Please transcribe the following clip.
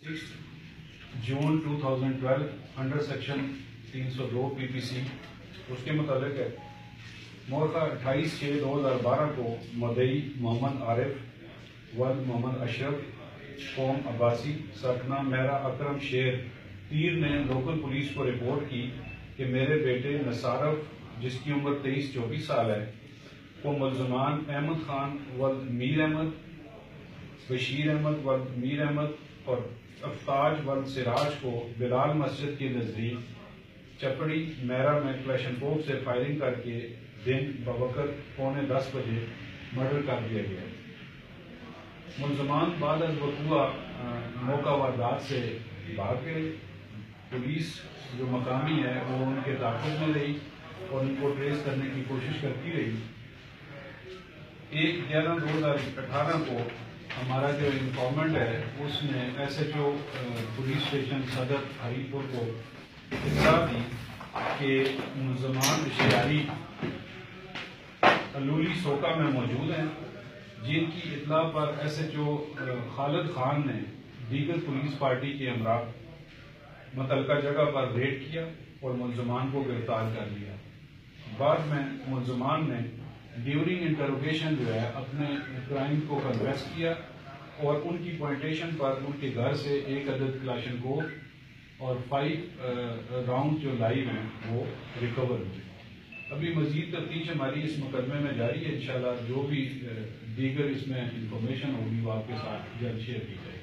جون 2012 under section 302 PPC اس کے متعلق ہے۔ مورخہ 28/6/2012 کو مدعی محمد عارف ولد محمد اشرف قوم عباسی سرکنہ میرا اکرم شیر پیر نے لوکل پولیس کو رپورٹ کی کہ میرے بیٹے نصارف جس کی عمر 23-24 سال ہے کو ملزمان احمد خان ولد میر احمد، بشیر احمد ولد میر احمد اور افتاج ولد سراج کو بلال مسجد کے نزدیک چپڑی میرا میں کلیشن کوپ سے فائرنگ کر کے دن بوقت 9:45 بجے مرڈر کر دیا گیا۔ ملزمان بعد از وقوع موقع واردات سے بھاگ گئے۔ پولیس جو مقامی ہے وہ ان کے تعاقب میں رہی اور ان کو ٹریس کرنے کی کوشش کرتی رہی۔ 1/11/2018 کو ہمارا جو انفارمنٹ ہے اس نے SHO پولیس اسٹیشن صدر ہری پور کو اطلاع دی کہ ملزمان اشتہاری الولی سوکا میں موجود ہیں، جن کی اطلاع پر SHO خالد خان نے دیگر پولیس پارٹی کے ہمراہ متعلقہ جگہ پر ریڈ کیا اور ملزمان کو گرفتار کر لیا۔ بعد میں ملزمان نے ڈیورنگ انٹروگیشن جو ہے اپنے کرائم کو کنفیس کیا اور ان کی پوائنٹیشن پر ان کے گھر سے 1 عدد کلاشن کوپ اور 5 راؤنڈ جو لائیو ہیں وہ ریکور ہوئے۔ ابھی مزید تفتیش ہماری اس مقدمے میں جاری ہے، انشاءاللہ جو بھی دیگر اس میں انفارمیشن ہوگی وہ آپ کے ساتھ جلد شیئر کی جائے گی۔